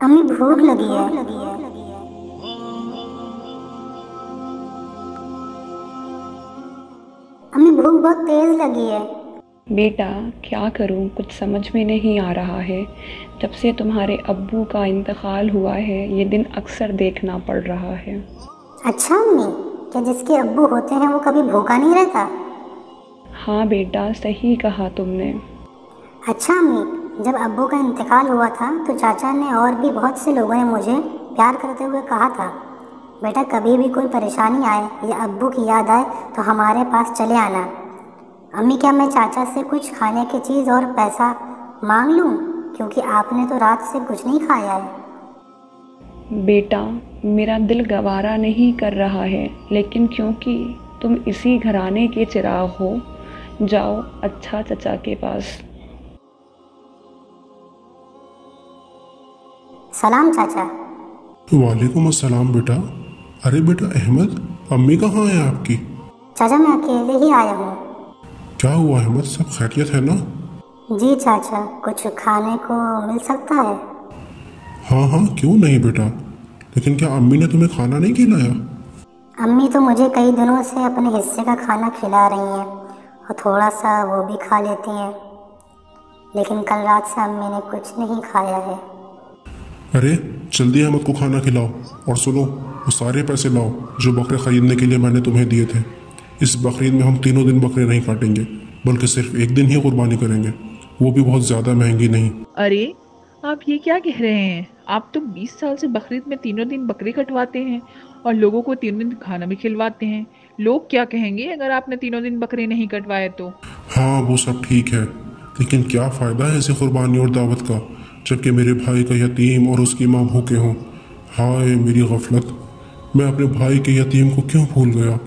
امی بھوک لگی ہے۔ امی بھوک بہت تیز لگی ہے۔ بیٹا کیا کروں، کچھ سمجھ میں نہیں آ رہا ہے۔ جب سے تمہارے ابو کا انتقال ہوا ہے یہ دن اکثر دیکھنا پڑ رہا ہے۔ اچھا امی، کیا جس کے ابو ہوتے ہیں وہ کبھی بھوکا نہیں رہتا؟ ہاں بیٹا، صحیح کہا تم نے۔ اچھا امی، جب ابو کا انتقال ہوا تھا تو چاچا نے اور بھی بہت سے لوگوں نے مجھے پیار کرتے ہوئے کہا تھا، بیٹا کبھی بھی کوئی پریشانی آئے یا ابو کی یاد آئے تو ہمارے پاس چلے آنا۔ امی کیا میں چاچا سے کچھ کھانے کی چیز اور پیسہ مانگ لوں، کیونکہ آپ نے تو رات سے کچھ نہیں کھایا ہے؟ بیٹا میرا دل گوارا نہیں کر رہا ہے، لیکن کیونکہ تم اسی گھرانے کے چراغ ہو، جاؤ اچھا چچا کے پاس۔ سلام چاچا۔ وعلیکم السلام بیٹا۔ ارے بیٹا احمد، امی کہاں ہیں آپ کی؟ چاچا میں اکیلے ہی آیا ہوں۔ کیا ہوا احمد، سب خیریت ہے نا؟ جی چاچا، کچھ کھانے کو مل سکتا ہے؟ ہاں ہاں کیوں نہیں بیٹا، لیکن کیا امی نے تمہیں کھانا نہیں کھلایا؟ امی تو مجھے کئی دنوں سے اپنے حصے کا کھانا کھلا رہی ہیں اور تھوڑا سا وہ بھی کھا لیتی ہیں، لیکن کل رات سے امی نے کچھ نہیں کھایا ہے۔ ارے جلدی احمد کو کھانا کھلاؤ، اور سنو وہ سارے پیسے لاؤ جو بکرے خریدنے کے لیے میں نے تمہیں دیے تھے۔ اس بقرعید میں ہم تینوں دن بکرے نہیں کاٹیں گے، بلکہ صرف ایک دن ہی قربانی کریں گے، وہ بھی بہت زیادہ مہنگی نہیں۔ ارے آپ یہ کیا کہہ رہے ہیں؟ آپ تو 20 سال سے بقرعید میں تینوں دن بکرے کٹواتے ہیں اور لوگوں کو تینوں دن کھانا بھی کھلواتے ہیں۔ لوگ کیا کہیں گے اگر آپ نے تینوں دن بکرے نہیں کٹوائے تو؟ ہاں وہ سب ٹھیک ہے، لیکن کیا فائدہ ہے ایسی قربانی اور دعوت کا جبکہ میرے بھائی کا یتیم اور اس کی ماں بھوکے ہوں۔ ہائے میری غفلت، میں اپنے بھائی کے یتیم کو کیوں بھول گیا۔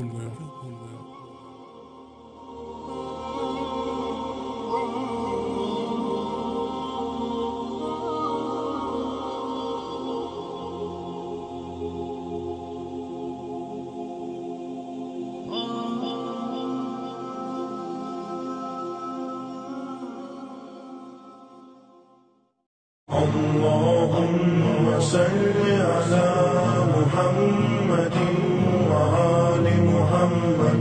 اللهم صل على محمد وآل محمد،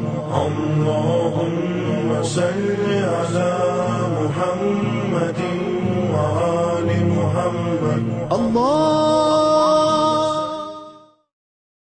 اللهم صل على محمد وآل محمد، اللہ